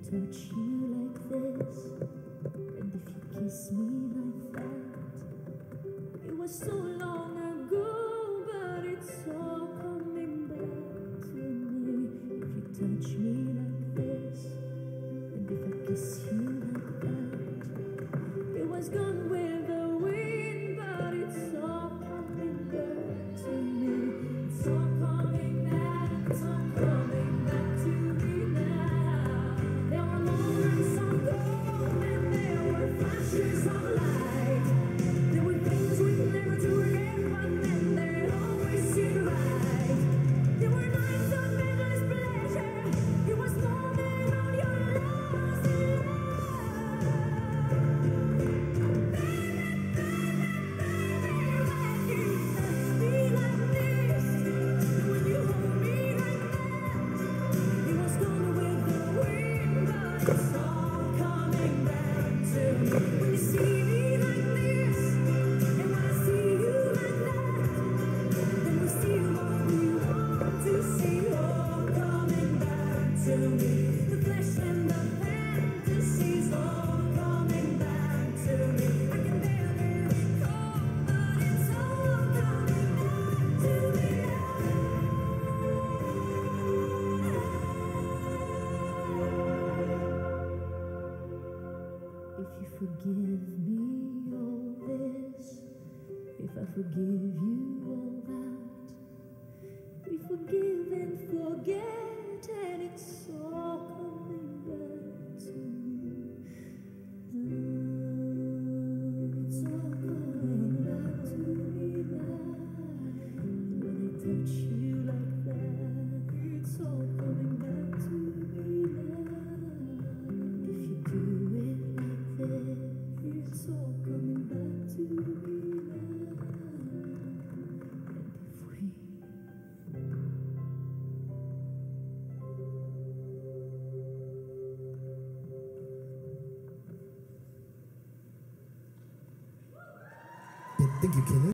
touch you like this, and if you kiss me like that, it was so long ago, but it's all coming back to me. If you touch me like this, and if I kiss you like that, it was gone with the wind, but it's all coming back to me. It's all coming back, it's all coming back to me now. There were moments of gold and there were flashes of light. There were things we'd never do again, but then they always seemed right. There were nights of endless pleasure. It was morning on your lost love. The flesh and the fantasies all coming back to me. I can barely recall, but it's all coming back to me now. If you forgive me all this, if I forgive you all that, we forgive and forget, and it's all coming back to me. It's all coming back to me now. When I touch you like that, it's all coming back to me now. If you do it like that, it's all coming back to me now. Thank you, Killer.